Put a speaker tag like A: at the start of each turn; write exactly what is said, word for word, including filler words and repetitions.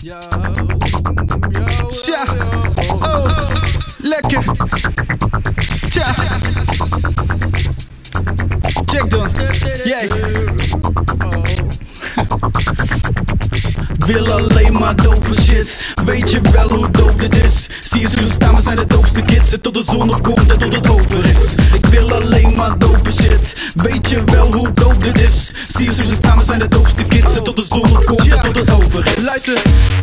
A: Tja, oh, lekker. Tja, check dan, jij. Wil alleen maar dope shit. Weet je wel hoe dope dit is? Zie je zo staan, we zijn de doopste kids. En tot de zon opkomt en tot het over is. Ik wil alleen maar dope shit. Weet je wel hoe dope dit is? Zie je zo staan, we zijn de doopste kids. En tot de zon opkomt en tot het over is. Luister.